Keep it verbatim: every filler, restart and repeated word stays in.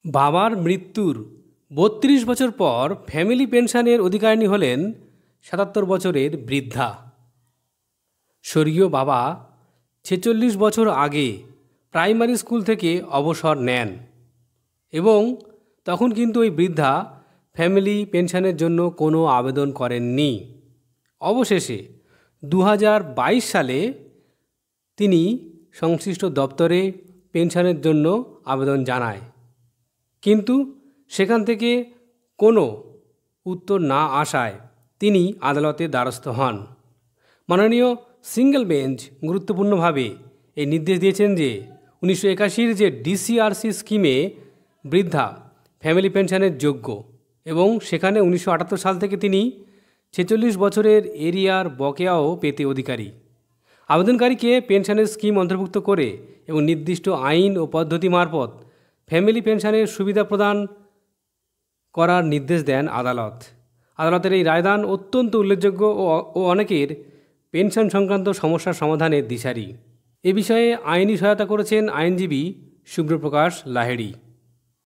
বাবার মৃত্যুর বত্রিশ বছর পর ফ্যামিলি পেনশনের অধিকারিণী হলেন সাতাত্তর বছরের বৃদ্ধা। স্বর্গীয় বাবা ছেচল্লিশ বছর আগে প্রাইমারি স্কুল থেকে অবসর নেন এবং তখন কিন্তু ওই বৃদ্ধা ফ্যামিলি পেনশনের জন্য কোনো আবেদন করেননি। অবশেষে দু হাজার বাইশ সালে তিনি সংশ্লিষ্ট দপ্তরে পেনশনের জন্য আবেদন জানায়, কিন্তু সেখান থেকে কোনো উত্তর না আসায় তিনি আদালতের দ্বারস্থ হন। মাননীয় সিঙ্গেল বেঞ্চ গুরুত্বপূর্ণভাবে এই নির্দেশ দিয়েছেন যে উনিশশো একাশির যে ডিসিআরসি স্কিমে বৃদ্ধা ফ্যামিলি পেনশনের যোগ্য এবং সেখানে উনিশশো আটাত্তর সাল থেকে তিনি ছেচল্লিশ বছরের এরিয়ার বকেয়াও পেতে অধিকারী। আবেদনকারীকে পেনশনের স্কিম অন্তর্ভুক্ত করে এবং নির্দিষ্ট আইন ও পদ্ধতি মারফত ফ্যামিলি পেনশনের সুবিধা প্রদান করার নির্দেশ দেন আদালত। আদালতের এই রায়দান অত্যন্ত উল্লেখযোগ্য ও অনেকের পেনশন সংক্রান্ত সমস্যার সমাধানের দিশারি। এ বিষয়ে আইনি সহায়তা করেছেন আইনজীবী সুব্রপ্রকাশ লাহিড়ী।